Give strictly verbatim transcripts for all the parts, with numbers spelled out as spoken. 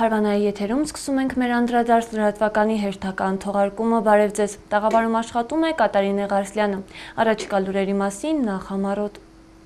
Փարվանայի եթերում սկսում ենք մեր անդրադարձ լրատվականի հերթական թողարկումը։ Բարև ձեզ։ Տաղավարում աշխատում է Կատարինե Ղարսլյանը։ Առաջիկա լուրերի մասին նախ համառոտ։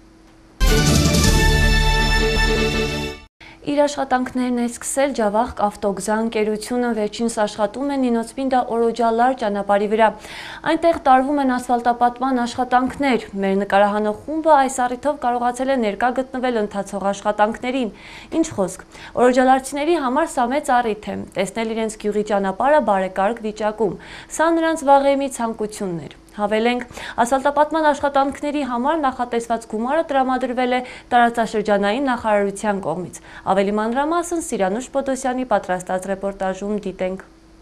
Իր աշխատանքներն է սկսել Ջավախք ավտոգզա ընկերությունը, վերջինս աշխատում է Նինոցմինդա Օրոջալար ճանապարհի վրա։ Այնտեղ տարվում են ասֆալտապատման աշխատանքներ։ Մեր նկարահանող խումբը այս առիթով կարողացել է ներկա գտնվել ընթացող աշխատանքներին։ Ինչ խոսք, օրոջալարցիների համար սա մեծ առիթ է, տեսնել իրենց գյուղի ճանապարհը բարեկարգ վիճակում։ Սա նրանց վաղեմի ցանկությունն էր։ Հավելենք, ասֆալտապատման աշխատանքների համար նախատեսված գումարը տրամադրվել է տարածաշրջանային նախարարության կողմից։ Ավելի մանրամասն Սիրանուշ Պոդոսյանի պատրաստած ռեպորտաժում դիտենք։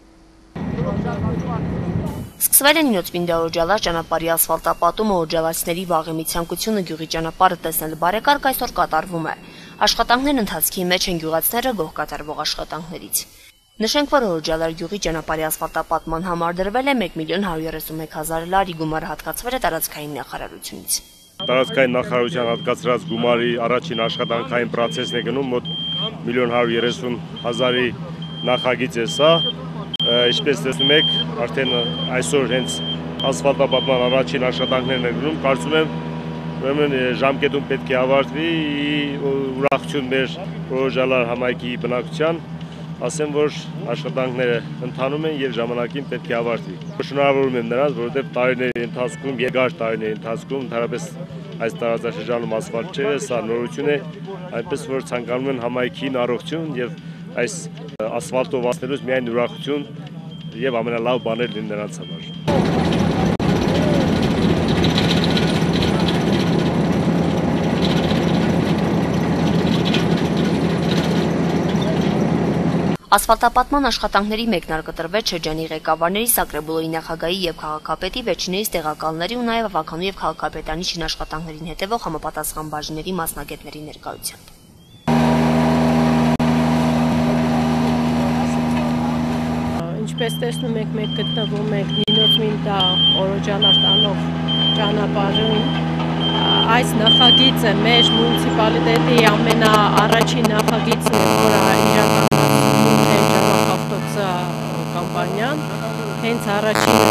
Սկսվել է Նինոցմինդա Օրոջալար ճանապարհի ասֆալտապատումը, օրոջալարցիների վաղեմի ցանկությունը գյուղի ճանապարհը տեսնել բարեկարգ այսօր կատարվում է։ Աշխատանքներն ընթացքի մեջ են գյուղացիները գոհ կատարվող աշխատանքներից։ Նշենք, որ Օրոջալար գյուղի ճանապարհի ասֆալտապատման համար դրվել է մեկ միլիոն հարյուր երեսունմեկ հազար լարի, գումարը հատկացվել է տարածքային նախարարությունից։ Տարածքային նախարարության հատկացրած գումարի առաջին աշխատանքային պրոցեսն է գնում մոտ միլիոն հարյուր երեսուն հազարի նախագիծ է սա։ Ինչպես տեսնում եք, արդեն այսօր հենց ասֆալտապատման առաջին աշխատանքներն են գնում, կարծում եմ, ուրեմն ժամկետում պետք է ավարտվի ուրախություն մեր Օրոջալար համայնքի բնակչության, ասեմ, որ աշխատանքները ընթանում են եւ ժամանակին պետք է ավարտվի։ Շնորհավորում եմ նրանց, որովհետեւ տարիների ընթացքում, երկար տարիների ընթացքում ընդհանրապես այս տարածաշրջանում ասֆալտ չէ, սա նորություն է, այնպես որ ցանկանում են համայնքին առողջություն եւ այս ասֆալտով անցնելուց միայն ուրախություն եւ ամենալավ բաներ լինեն նրանց համար։ Ասֆալտապատման աշխատանքների մեկնարկտրվեց շրջանի ղեկավարների, Սակրեբոլոյի նախագահի եւ քաղաքապետի, վերջիններիս տեղակալների ու նաեւ ավականու եւ քաղաքապետարանի շինաշխատանքներին հետևող համապատասխան բաժինների մասնագետների ներկայությամբ։ Ինչպես տեսնում եք, մենք գտնվում ենք Նինոցմինդա Օրոջալար տանող ճանապարհում։ Այս նախագիծը մեր մունիցիպալիտետի ամենաառաջին նախագիծն է, որը իրականացնում է Ջավախք ավտոգզա կամպանիան։ Հենց առաջինը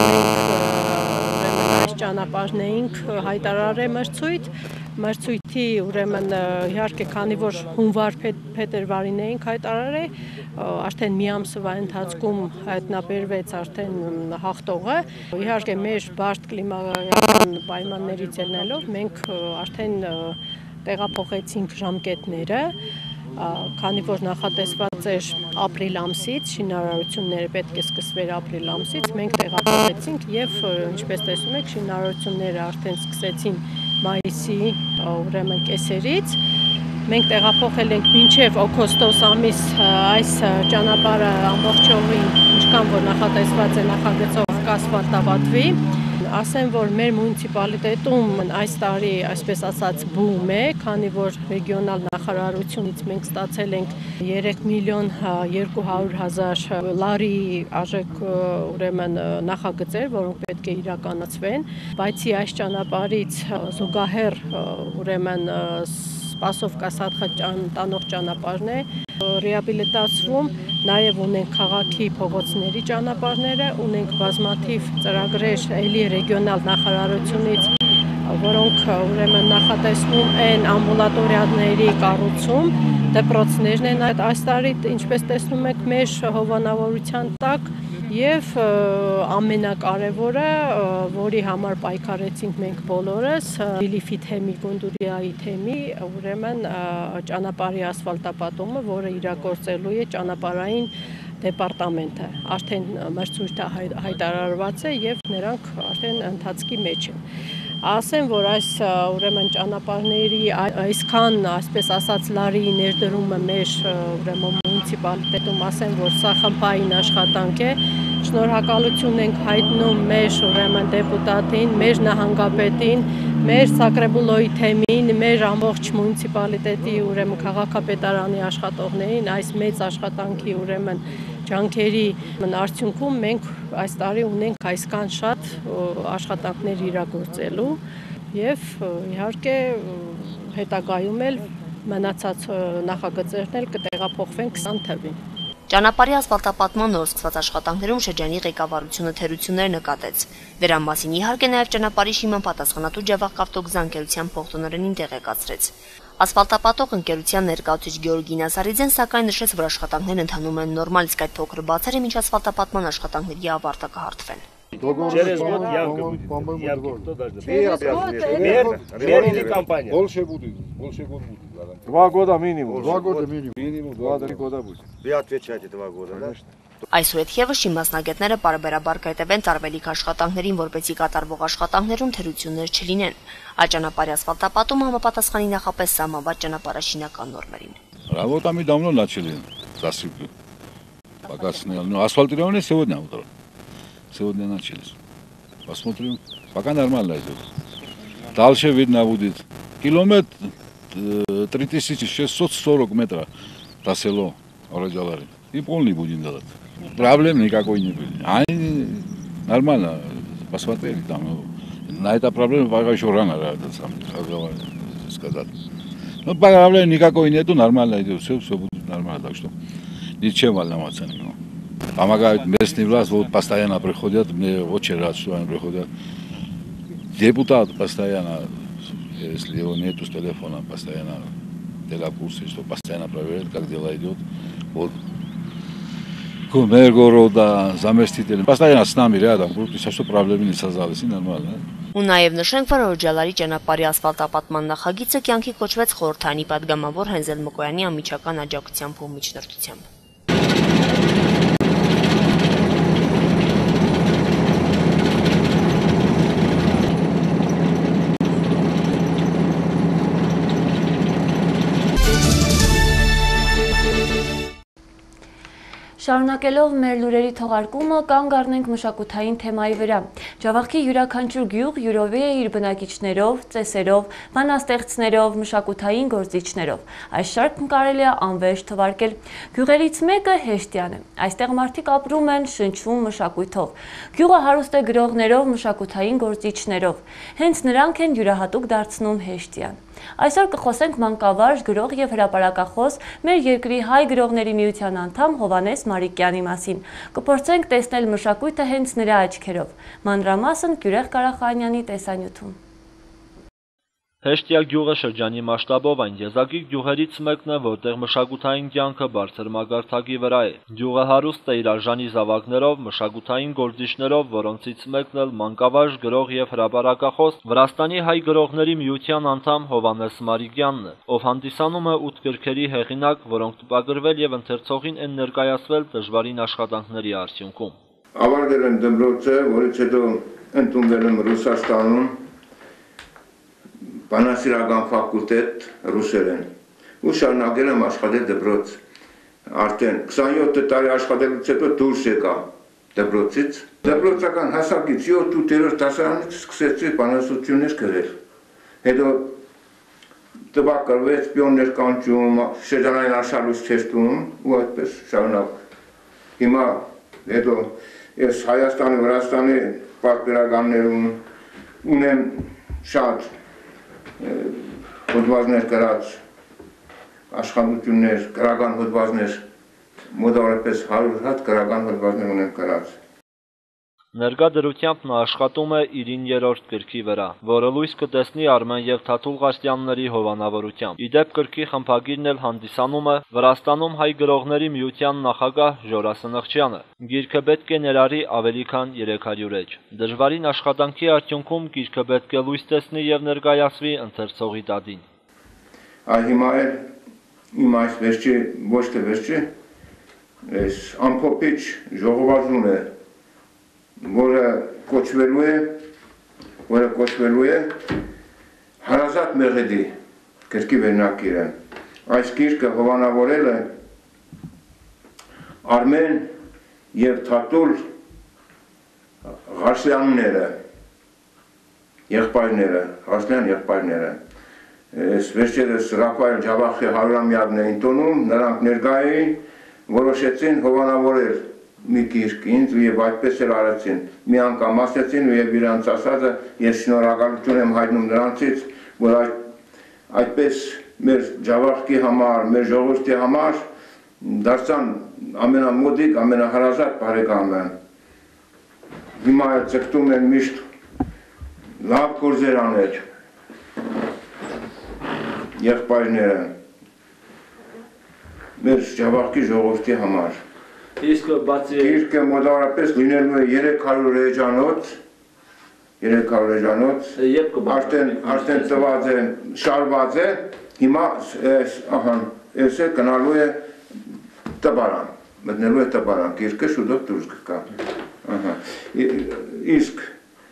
մենք այս ճանապարհն էինք հայտարարել մրցույթ, մրցույթի ուրեմն իհարկե քանի որ հունվար փետրվարին էինք հայտարարել, արդեն մի ամսվա ընթացքում հայտնաբերվեց արդեն հաղթողը։ Իհարկե մեր բարդ կլիմայական պայմաններից ելնելով մենք արդեն տեղափոխեցինք ժամկետները, քանի որ նախատեսված էր ապրիլ ամսից, շինարարությունները պետք է սկսվեր ապրիլ ամսից, մենք տեղափոխեցինք եւ ինչպես տեսնում եք, շինարարությունները արդեն սկսեցին մայիսի ուրեմն կեսերից։ Մենք տեղափոխել ենք մինչև օգոստոս ամիս այս ճանապարհը ամբողջովին, ինչքան որ նախատեսված է նախագծով կասֆալտավատվի։ Ասեմ, որ մեր մունիցիպալիտետում այս տարի, այսպես ասած, բում է, քանի որ ռեգիոնալ նախարարությունից մենք ստացել ենք երեք միլիոն երկու հարյուր հազար լարի արժեք ուրեմն նախագծեր, որոնք պետք է իրականացվեն, բացի այս ճանապարհից զուգահեռ ուրեմն Սպասովկա Սադխա տանող ճանապարհն է ռեաբիլիտացվում, նաև ունենք քաղաքի փողոցների ճանապարհները, ունենք բազմաթիվ ծրագրեր էլի ռեգիոնալ նախարարությունից, որոնք ուրեմն նախատեսվում են ամբուլատորիաների կառուցում, դպրոցներն են այս տարի, ինչպես տեսնում եք, մեր հովանավորության տակ եւ ամենակարևորը, որի համար պայքարեցինք մենք բոլորս, Լիլիֆի թեմի, Գունդուրիայի թեմի, ուրեմն ճանապարհի ասֆալտապատումը, որը իրագործելու է ճանապարհային դեպարտամենտը, արդեն մրցույթը հայտարարված է եւ նրանք արդեն ընթացքի մեջ են։ Ասեմ, որ այս ուրեմն ճանապարհների այսքան, այսպես ասած, լարի ներդրումը մեր ուրեմն մունիցիպալիտետում, ասեմ, որ սա խմբային աշխատանք է։ Շնորհակալություն ենք հայտնում մեր ուրեմն դեպուտատին, մեր նահանգապետին, մեր Սակրեբոլոյի թեմին, մեր ամբողջ մունիցիպալիտետի ուրեմն քաղաքապետարանի աշխատողներին այս մեծ աշխատանքի ուրեմն ջանքերի արդյունքում մենք այս տարի ունենք այսքան շատ աշխատանքներ իրագործելու եւ իհարկե հետագայում էլ մնացած նախագծերն էլ կտեղափոխվեն քսան թվին։ Ճանապարհի ասֆալտապատման նոր սկսված աշխատանքներում շրջանի ղեկավարությունը թերություններ նկատեց։ Դրան մասին իհարկե նաև ճանապարհի շիման պատասխանատու Ջավախք ավտոգզանգերության փոխտնօրենին տեղեկացրեց։ Ասֆալտապատող ընկերության ներկայացուցիչ Գեորգի Նազարիձեն սակայն նշեց, որ աշխատանքներն ընթանում են նորմալ, իսկ այդ փոքր բացերը մինչ ասֆալտապատման աշխատանքների ավարտը կհարթվեն։ Через год ямка будет. Ямки кто должен? Мер, мер или компания? Больше будет, больше год будет. Два года минимум. Два года минимум. Минимум два-три года будет. Вы отвечаете два года, да? Այսուհետ եւս շինմասնագետները բարբերաբար կայտևեն տարբերիկ աշխատանքներին, որպեսզի կատարվող աշխատանքներում թերություններ չլինեն։ Այդ ճանապարհի ասֆալտապատումը համապատասխանի նախապես սահմանված ճանապարհաշինական նորմերին։ Работа мы давно начали засыпку. Пока сняли. Ну, асфальтирование сегодня утром. Сегодня начались. Посмотрим. Пока нормально идет. Дальше видно будет. Километр три тысячи шестьсот сорок метров до села Ороджалары. И полный будем делать. Проблем никакой не было. Они нормально посмотрели там. На это проблема пока еще рано сказать. Но проблем никакой нету, нормально идет. Все, все будет нормально. Так что ничем волноваться не надо. Помогают местные власти, вот постоянно приходят, мне очень рад, что они приходят. Депутат постоянно, если его нету с телефона, постоянно телекурсы, что постоянно проверяют, как дело идет. Вот. Мэр города, заместитель, постоянно с нами рядом, что проблемы не создались, и нормально. Ու նաև նշենք, որ Օրոջալարի ճանապարհի ասֆալտապատման նախագիծը կյանքի կոչվեց խորհրդանի պատգամավոր Հենզել Մկոյանի անմիջական աջակցությամբ ու միջնորդությամբ։ Շարունակելով մեր լուրերի թողարկումը կանգ առնենք մշակութային թեմայի վրա։ Ջավախքի յուրաքանչյուր գյուղ յուրովի է իր բնակիչներով, ծեսերով, բանաստեղծներով, մշակութային գործիչներով։ Այս շարքն կարելի է անվերջ թվարկել։ Գյուղերից մեկը Հեշտյան է։ Այստեղ մարդիկ ապրում են, շնչում մշակույթով։ Գյուղը հարուստ է գրողներով, մշակութային գործիչներով։ Հենց նրանք են յուրահատուկ դարձնում Հեշտյան։ Այսօր կխոսենք մանկավարժ, գրող և հրապարակախոս մեր երկրի հայ գրողների միության անդամ Հովհաննես Մարիկյանի մասին։ Կփորձենք տեսնել մշակույթը հենց նրա աչքերով։ Մանրամասն Գյուրեղ Ղարախանյանի տեսանյութում։ Հեշտյա գյուղը շրջանի մասշտաբով այն եզակի գյուղերից մեկն է, որտեղ մշակութային կյանքը բարձր մակարդակի վրա է։ Գյուղը հարուստ է իր արժանի զավակներով, մշակութային գործիչներով, որոնցից մեկն էլ մանկավարժ, գրող և հրապարակախոս Վրաստանի հայ գրողների միության անդամ Հովհաննես Մարիկյանն է, ով հանդիսանում է ութ գրքերի հեղինակ, որոնք տպագրվել և ընթերցողին են ներկայացվել դժվարին աշխատանքների արդյունքում։ Ավարտել եմ դպրոցը, որից հետո ընդունվել եմ Ռուսաստանում Բանասիրական ֆակուլտետ ռուսերեն ու շարունակել եմ աշխատել դպրոց։ Արդեն քսանյոթ տարի աշխատելուց հետո դուրս եկա դպրոցից։ Դպրոցական հասակից յոթ-ութերորդ դասարանից սկսեցի բանասություններ գրել։ Հետո տպագրվեց Պիոներ կանչում, շրջանային արշալույց թեստում ու այդպես շարունակ։ Հիմա հետո ես Հայաստանի, Վրաստանի պատկերականներում ունեմ շատ հոդվածներ գրած, աշխատություններ, գրական հոդվածներ, մոտավորապես հարյուր հատ գրական հոդվածներ ունեմ գրած։ Ներկա դրությամբ նա աշխատում է իր իններորդ գրքի վրա, որը լույս կտեսնի Արմեն և Թաթուլ Ղաշտյանների հովանավորությամբ։ Ի դեպ գրքի խմբագիրն էլ հանդիսանում է Վրաստանում հայ գրողների միության նախագահ Ժորա Սնխչյանը։ Գիրքը պետք է ներառի ավելի քան երեք հարյուր էջ։ Դժվարին աշխատանքի արդյունքում գիրքը պետք է լույս տեսնի և ներկայացվի ընթերցողի տադին։ Այ հիմա էլ իմ այս վերջի, ոչ թե վերջի, այս ամփոփիչ ժողովածուն է, որը կոչվելու է, որը կոչվելու է Հարազատ Մեղեդի գրքի վերնակիրը։ Այս գիրքը հովանավորել է Արմեն և Թաթուլ Ղաշտյանները, եղբայրները, Ղաշտյան եղբայրները։ Այս վերջերս Ռաֆայել Ջավախքի հարյուրամյակն էին տոնում, նրանք ներկա էին, որոշեցին հովանավորել մի գիրք ինձ և այդպես էլ արեցին, մի անգամ ասեցին և իրանց ասածը ես շնորհակալություն եմ հայտնում նրանցից, որ այդպես մեր Ջավախքի համար, մեր ժողովրդի համար դարձան ամենամոդիկ, ամենահարազատ բարեկամը։ Հիմա ցկտում են միշտ լավ գործեր անել եղբայրները մեր Ջավախքի ժողովրդի համար։ Իսկ բացի Գիրքը մոտավորապես լինելու է երեք հարյուր էջանոց, երեք հարյուր էջանոց, արդեն արդեն տված է, շարված է, հիմա ահա, այս է գնալու է տպարան, մտնելու է տպարան, գիրքը շուտով դուրս կգա։ Ահա։ Իսկ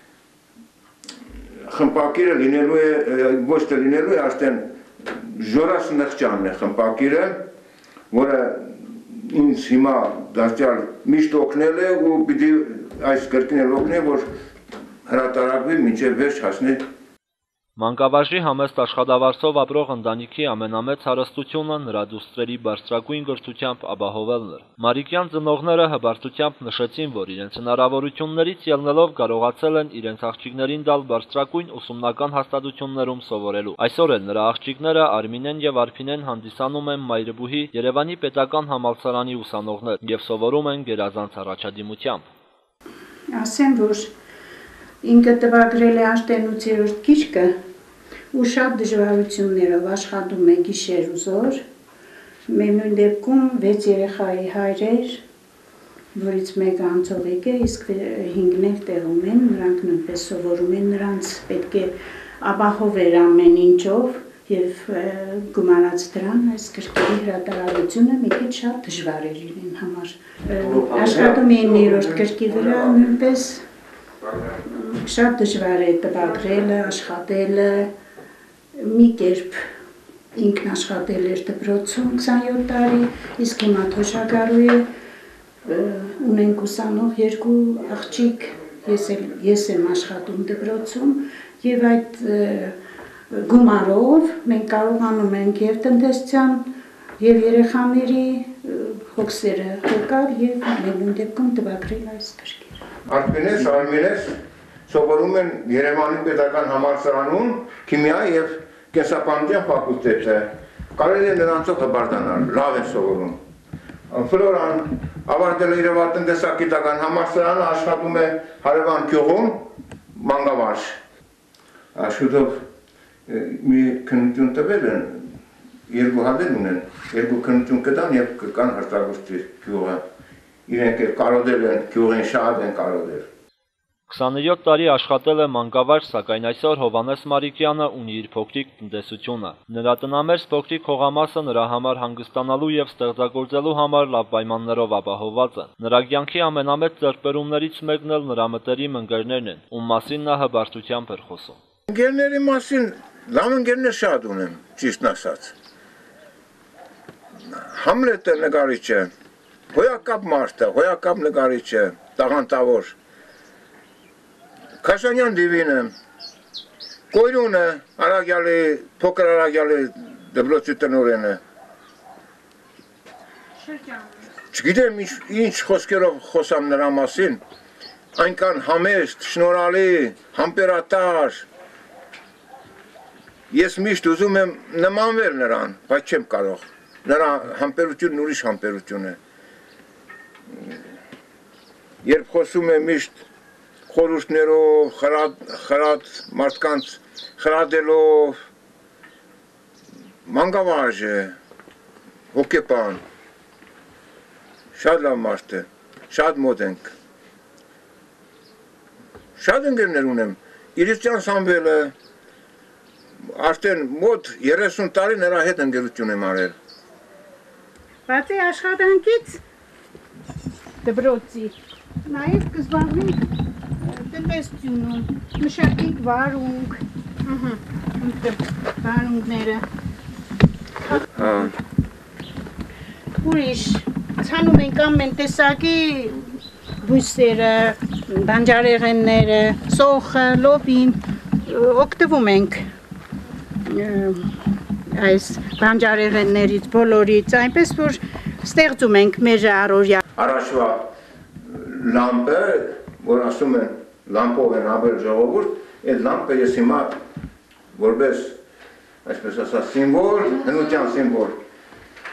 խմպակիրը լինելու է, ոչ թե լինելու է, արդեն Ժորասնխճանն է խմպակիրը, որը ինձ հիմա դարձյալ միշտ օգնել է ու պիտի այս կրկին էլ օգնել, որ հրատարակվի մինչև վերջ հասնի։ Մանկավարժի համեստ աշխատավարձով ապրող ընտանիքի ամենամեծ հարստությունը նրա դուստրերի բարձրագույն կրթությամբ ապահովելն էր։ Մարիկյան ծնողները հբարտությամբ նշեցին, որ իրենց հնարավորություններից ելնելով կարողացել են իրենց աղջիկներին տալ բարձրագույն ուսումնական հաստատություններում սովորելու։ Այսօր էլ նրա աղջիկները Արմինեն եւ Արփինեն հանդիսանում են Մայրբուհի Երևանի պետական համալսարանի ուսանողներ եւ սովորում են գերազանց առաջադիմությամբ։ Ասեմ, որ ինքը տվագրել է աշտենուցերորդ գիրքը ու շատ դժվարություններով աշխատում է գիշեր ու զոր, միևնույն դեպքում վեց երեխայի հայրեր, որից մեկը անցողիկ է, իսկ հինգներ տեղում են, նրանք նույնպես սովորում են, նրանց պետք է ապահովել ամեն ինչով եւ գումարած դրան այս գրքերի հրատարակությունը մի քիչ շատ դժվար էր իրեն համար։ Աշխատում էին երրորդ գրքի վրա նույնպես շատ դժվար է տպագրելը, աշխատելը, մի կերպ ինքն աշխատել էր դպրոցում քսանյոթ տարի, իսկ հիմա թոշակառու է, ունենք ուսանող երկու աղջիկ, ես եմ աշխատում դպրոցում եւ այդ գումարով մենք կարողանում ենք եւ տնտեսության եւ երեխաների հոգսերը հոգալ եւ ամեն դեպքում տպագրել այս գրքերը։ Արփինես, Արմինես սովորում են Երևանի պետական համալսարանում քիմիա եւ կենսաբանության ֆակուլտետը։ Կարելի է նրանցով հպարտանալ, լավ են սովորում։ Ֆլորան ավարտել է Երևանտնտեսագիտական համալսարանը, աշխատում է հարևան գյուղում մանկավարժ։ Շուտով մի քննություն տվել են, երկու հատել ունեն, երկու քննություն կտան եւ կկան հարտագործի գյուղը։ Իրենք էլ կարոտել են, գյուղին շատ են կարոտել։ քսաներորդ տարի աշխատել է մանկավարժ, սակայն այսօր Հովհաննես Մարիկյանը ունի իր փոքրիկ տնտեսությունը։ Նրա տնամերձ փոքրիկ հողամասը նրա համար հանգստանալու եւ ստեղծագործելու համար լավ պայմաններով ապահովված է։ Նրա կյանքի ամենամեծ ձեռքբերումներից մեկն էլ նրա մտերիմ ընկերներն են, ում մասին նա հբարտությամբ էր խոսում։ Ընկերների մասին լավ ընկերներ շատ ունեմ, ճիշտն ասած։ Համլետը նկարիչը, հոյակապ մարդը, հոյակապ նկարիչը, տաղանդավոր։ Քաշանյան Դիվինը, Կոյրունը, Արագյալի, փոքր Արագյալի դպրոցի տնօրենը։ Չգիտեմ ինչ խոսքերով խոսամ նրա մասին, այնքան համեստ, շնորհալի, համբերատար։ Ես միշտ ուզում եմ նմանվել նրան, բայց չեմ կարող։ Նրա համբերությունն ուրիշ համբերություն է։ Երբ խոսում է միշտ խորհուրդներով, խրատ մարդկանց խրատելով, մանկավարժ է, հոգեպան, շատ լավ մարդ է, շատ մոտ ենք, շատ ընկերներ ունեմ, Իրիցյան Սամվելը, արդեն մոտ երեսուն տարի նրա հետ ընկերություն եմ արել։ Բացի աշխատանքից դպրոցի, նաև կզբաղվենք տնտեսությունում, մշակենք վարունգ, վարունգները։ Ուրիշ, ցանում ենք ամեն տեսակի բույսերը, բանջարեղենները, սոխը, լոբին, օգտվում ենք այս բանջարեղեններից, բոլորից, այնպես որ ստեղծում ենք մեր առօրյա։ Առաջվա լամպը, որ ասում են լամպով են ապրել ժողովուրդ, այդ լամպը ես հիմա որպես, այսպես ասած, սիմվոլ, հնության սիմվոլ,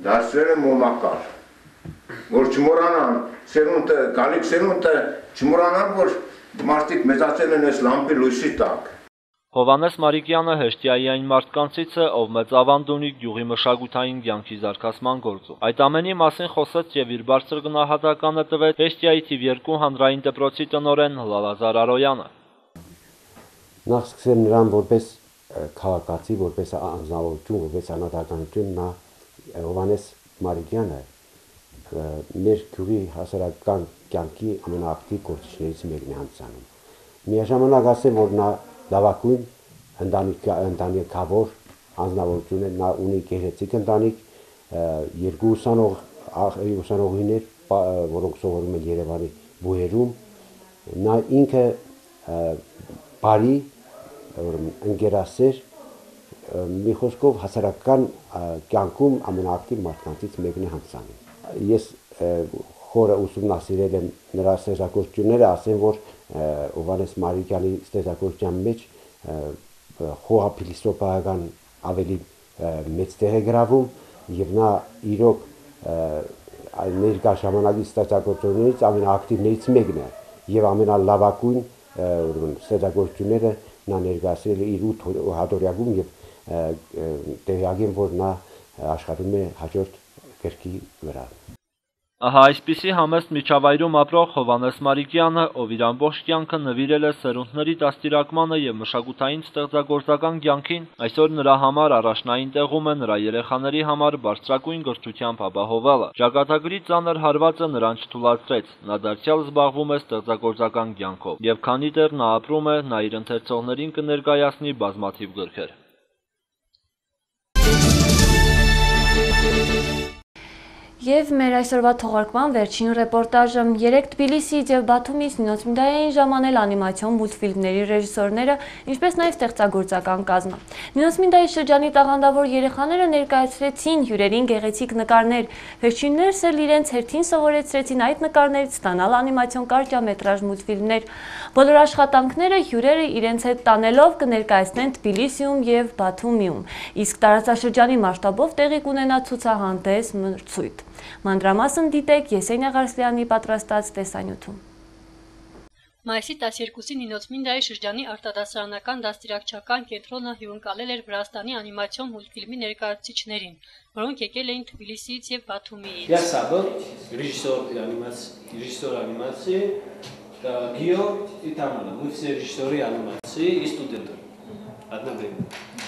դարձրել են մոմակար, որ չմոռանան, սերունդը, գալիք սերունդը չմոռանան, որ մարդիկ մեծացել են այս լամպի լույսի տակ։ Հովհաննես Մարիկյանը Հեշտիայի այն մարդկանցից է, ով մեծ ավանդ ունի գյուղի մշակութային կյանքի զարգացման գործում։ Այդ ամենի մասին խոսեց եւ իր բարձր գնահատականը տվեց Հեշտիայի թիվ երկու հանրային դպրոցի տնօրեն Լալազար Արոյանը։ Նախ սկսեմ նրան որպես քաղաքացի, որպես անձնավորություն, որպես անհատականություն, նա Հովհաննես Մարիկյանը մեր գյուղի հասարակական կյանքի ամենաակտիվ գործիչներից մեկն է հանդիսանում։ Միաժամանակ ասեմ, որ նա լավագույն ընտանիքավոր անձնավորություն է, նա ունի գեղեցիկ ընտանիք, երկու ուսանող ուսանողիներ, որոնք սովորում են Երևանի բուհերում, նա ինքը բարի, ընկերասեր, մի խոսքով հասարակական կյանքում ամենաակտիվ մարդկանցից մեկն է հանդիսանում։ Ես խորը ուսումնասիրել եմ նրա ստեղծագործությունները, ասեմ, որ Հովհաննես Մարիկյանի ստեղծագործության մեջ խոհափիլիսոփայական ավելի մեծ տեղ է գրավում եւ նա իրոք ներկա ժամանակի ստեղծագործություններից ամենաակտիվներից մեկն է եւ ամենալավագույն ստեղծագործությունները նա ներկայացրել է իր ութ հատորյակում եւ տեղյակ եմ, որ նա աշխատում է հաջորդ գրքի վրա։ Ահա այսպիսի համեստ միջավայրում ապրող Հովհաննես Մարիկյանը, ով իր ամբողջ կյանքը նվիրել է սերունդների դաստիարակմանը եւ մշակութային ստեղծագործական կյանքին, այսօր նրա համար առաջնային տեղում է նրա երեխաների համար բարձրագույն գրթությամբ ապահովելը։ Ճակատագրի ծանր հարվածը նրան չթույլատրեց, նա դարձյալ զբաղվում է ստեղծագործական կյանքով, եւ քանի դեռ նա ապրում է, նա իր ընթերցողներին կներկայացնի բազմաթիվ գրքեր։ Եվ մեր այսօրվա թողարկման վերջին ռեպորտաժը երեք Թբիլիսիից եւ Բաթումից Նինոցմիդային ժամանել անիմացիոն մուլտֆիլմների ռեժիսորները, ինչպես նաեւ ստեղծագործական կազմը։ Նինոցմիդայի շրջանի տաղանդավոր երեխաները ներկայացրեցին հյուրերին գեղեցիկ նկարներ։ Վերջիններս էլ իրենց հերթին սովորեցրեցին այդ նկարներից ստանալ անիմացիոն կարճամետրաժ մուլտֆիլմներ։ Բոլոր աշխատանքները հյուրերը իրենց հետ տանելով կներկայացնեն Թբիլիսիում եւ Բաթումիում, իսկ տարածաշրջանի մասշտաբով տեղի կունենա ցուցահանդես մրցույթ։ Մանրամասն դիտեք Եսենիա Ղարսլյանի պատրաստած տեսանյութում։ Մայիսի տասներկուսին Նինոցմիդայի շրջանի արտադասարանական դաստիարակչական կենտրոնը հյուրընկալել էր Վրաստանի անիմացիոն մուլտֆիլմի ներկայացուցիչներին, որոնք եկել էին Թբիլիսիից եւ Բաթումիից։ Я Сабо, режиссер анимации, режиссер анимации, Гио и Тамара. Мы все режиссеры анимации и студенты одновременно.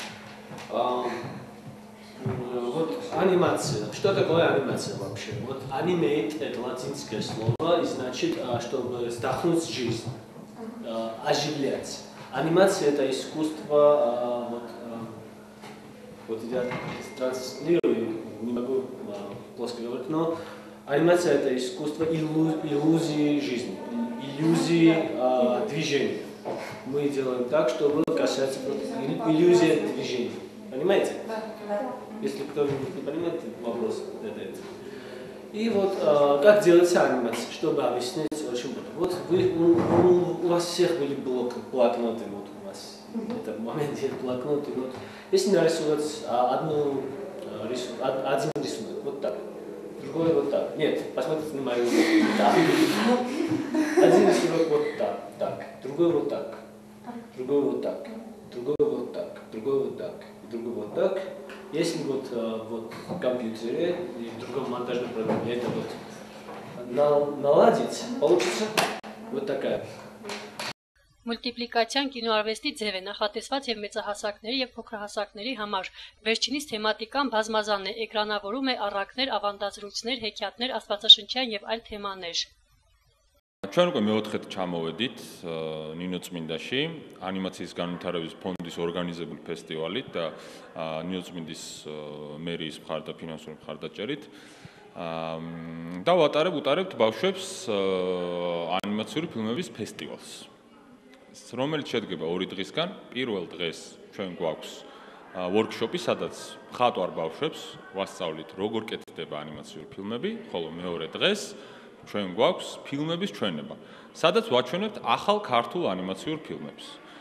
Вот анимация. Что такое анимация вообще? Вот анимейт — это латинское слово, и значит, чтобы вдохнуть жизнь, оживлять. Анимация — это искусство, вот, вот я транслирую, не могу плоско говорить, но анимация — это искусство иллю, иллюзии жизни, иллюзии движения. Мы делаем так, чтобы касаться иллюзии движения. Понимаете? Если кто-нибудь не понимает, вопрос задается. И вот э, как делается анимация, чтобы объяснить очень много. Вот вы, у, у, у вас всех были блок, блокноты, вот у вас в этом моменте блокноты. Вот. Если нарисовать одну, рису, один рисунок, вот так, другой вот так. Нет, посмотрите на мою руку. Так. Один рисунок вот так, так, другой вот так, другой вот так, другой вот так, другой вот так, другой вот так. Если вот, вот в компьютере и в другом монтажном программе это вот наладить, получится вот такая. Մուլտիպլիկացիան կինոարվեստի ձև է, նախատեսված եւ մեծահասակների եւ փոքրահասակների համար։ Վերջինիս թեմատիկան բազմազան է, էկրանավորում է առակներ, ավանդազրույցներ, հեքիաթներ, աստվածաշնչյան եւ այլ թեմաներ։ Ჩვენ უკვე მეოთხედ ჩამოვედით ნინოცმინდაში ანიმაციის განვითარების ფონდის ორგანიზებული ფესტივალით და ნინოცმინდის მერიის მხარდაფინანსური მხარდაჭერით და ვატარებ უტარებთ ბავშვებს ანიმაციური ფილმების ფესტივალს, რომელიც შედგება ორი დღისგან. პირველ დღეს ჩვენ გვაქვს ვორქშოპი, სადაც მხატვარ ბავშვებს ვასწავლით, როგორ კეთდება ანიმაციური ფილმები, ხოლო მეორე დღეს ჩვენ გვაქვს ფილმების ჩვენება, სადაც ვაჩვენებთ ახალ ქართულ ანიმაციურ ფილმებს.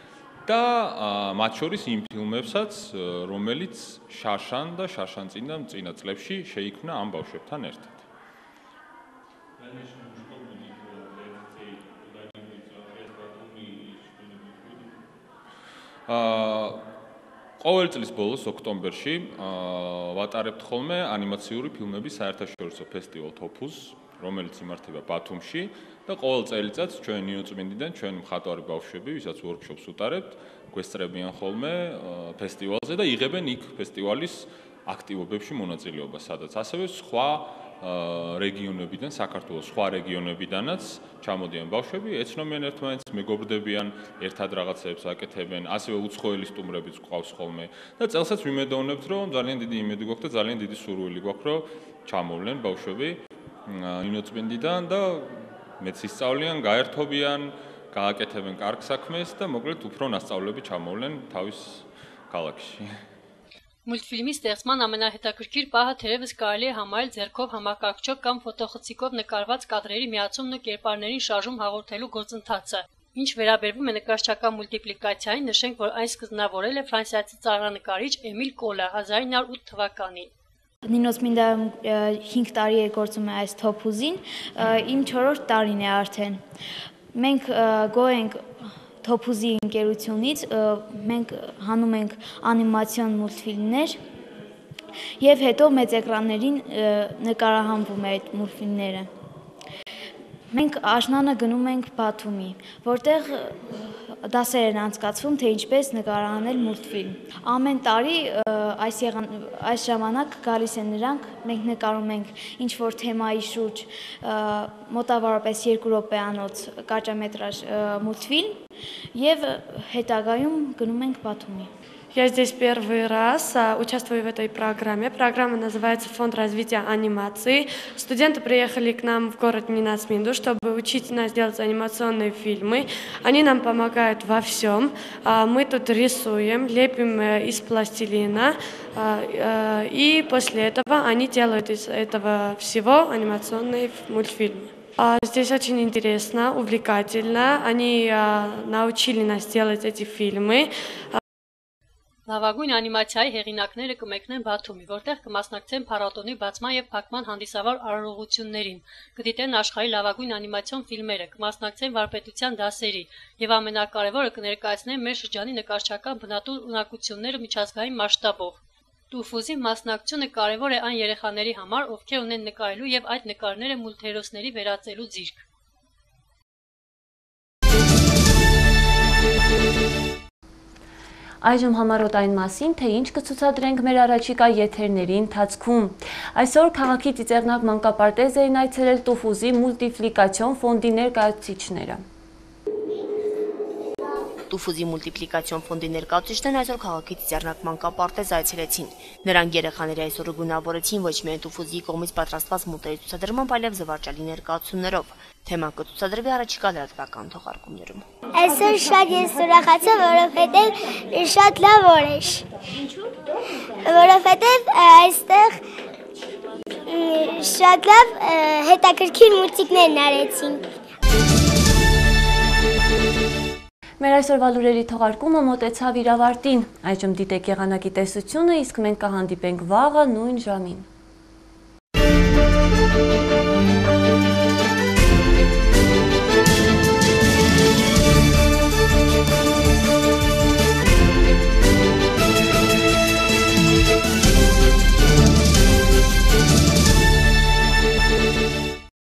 და მათ შორის იმ ფილმებსაც, რომელიც შაშან და შაშანწინა წინა წლებში შეიქმნა ამ ბავშვებთან ერთად. ყოველ წლის ბოლოს ოქტომბერში ვატარებთ ხოლმე ანიმაციური ფილმების საერთაშორისო ფესტივალ თოფუს, რომელიც იმართება ბათუმში და ყოველ წელიწადს ჩვენ ნინოწმინდიდან ჩვენ მხატვარი ბავშვები, ვისაც ვორქშოპს უტარებთ, გვესწრებიან ხოლმე ფესტივალზე და იღებენ იქ ფესტივალის აქტივობებში მონაწილეობას, სადაც ასევე სხვა რეგიონებიდან, საქართველოს სხვა რეგიონებიდანაც ჩამოდიან ბავშვები, ეცნობიან ერთმანეთს, მეგობრდებიან, ერთად რაღაცებს აკეთებენ, ასევე უცხოელი სტუმრებიც გვყავს ხოლმე და წელსაც ვიმედოვნებთ, რომ ძალიან დიდი იმედი გვაქვს და ძალიან დიდი სურვილი გვაქვს, რომ ჩამოვლენ ბავშვები ნინოწმინდიდან და მეც ისწავლიან, გაერთობიან, გააკეთებენ კარგ საქმეს და მოკლედ უფრო ნასწავლები ჩამოვლენ თავის ქალაქში. Մուլտֆիլմի ստեղծման ամենահետաքրքիր պահը թերևս կարելի է համարել ձեռքով համակարգչով կամ ֆոտոխցիկով նկարված կադրերի միացումն ու կերպարներին շարժում հաղորդելու գործընթացը։ Ինչ վերաբերվում է նկարչական մուլտիպլիկացիային, նշենք, որ այն սկզբնավորել է ֆրանսիացի ծաղրանկարիչ Էմիլ Կոլը հազար ինը հարյուր ութ թվականին։ Նինոսմինդայում հինգ տարի է գործում է այս թոփուզին, իմ չորրորդ տարին է արդեն։ Մենք գոհ ենք Թոփուզի ընկերությունից մենք հանում ենք անիմացիոն մուլտֆիլմներ եւ հետո մեծ էկրաններին նկարահանվում է այդ մուլտֆիլմները։ Մենք աշնանը գնում ենք Բաթումի, որտեղ դասեր են անցկացվում, թե ինչպես նկարահանել մուլտֆիլմ։ Ամեն տարի այս այս ժամանակ գալիս են նրանք, մենք նկարում ենք ինչ որ թեմայի շուրջ մոտավորապես երկու րոպեանոց կարճամետրաժ մուլտֆիլմ եւ հետագայում գնում ենք Բաթումի։ Я здесь первый раз участвую в этой программе. Программа называется «Фонд развития анимации». Студенты приехали к нам в город Ниносминду, чтобы учить нас делать анимационные фильмы. Они нам помогают во всем. Мы тут рисуем, лепим из пластилина. И после этого они делают из этого всего анимационные мультфильмы. Здесь очень интересно, увлекательно. Они научили нас делать эти фильмы. Լավագույն անիմացիայի հեղինակները կմեկնեն Բաթումի, որտեղ կմասնակցեն փառատոնի բացման եւ փակման հանդիսավոր արարողություններին, կդիտեն աշխարհի լավագույն անիմացիոն ֆիլմերը, կմասնակցեն վարպետության դասերի եւ ամենակարևորը կներկայացնեն մեր շրջանի նկարչական բնատու ունակությունները միջազգային մասշտաբով։ Տուֆուզի մասնակցությունը կարևոր է այն երեխաների համար, ովքեր ունեն նկարելու եւ այդ նկարները մուլտհերոսների վերածելու ձիրք։ Այժմ համարոտ այն մասին, թե ինչ կցուցադրենք մեր առաջիկա եթերների ընթացքում։ Այսօր քաղաքի ծիծեռնակ մանկապարտեզ էին այցելել Տուֆուզի մուլտիպլիկացիոն ֆոնդի ներկայացուցիչները։ Տուֆուզի մուլտիպլիկացիոն ֆոնդի ներկայացուցիչներն այսօր քաղաքի ծիծեռնակ մանկապարտեզ այցելեցին։ Նրանք երեխաների այսօրը գունավորեցին ոչ միայն Տուֆուզի կողմից պատրաստված մուլտերի ցուցադրմամբ, այլև զվարճալի ներկայացումներով։ Թեման կցուցադրվի առաջիկա լրատվական թողարկումներում։ Այսօր շատ ես ուրախացա, որովհետև շատ լավ օր է։ Ինչու՞։ Որովհետև այստեղ շատ լավ հետաքրքիր մուլտիկներ արեցինք։ Մեր այսօրվա լուրերի թողարկումը մոտեցավ իր ավարտին։ Այժմ դիտեք եղանակի տեսությունը, իսկ մենք կհանդիպենք վաղը նույն ժամին։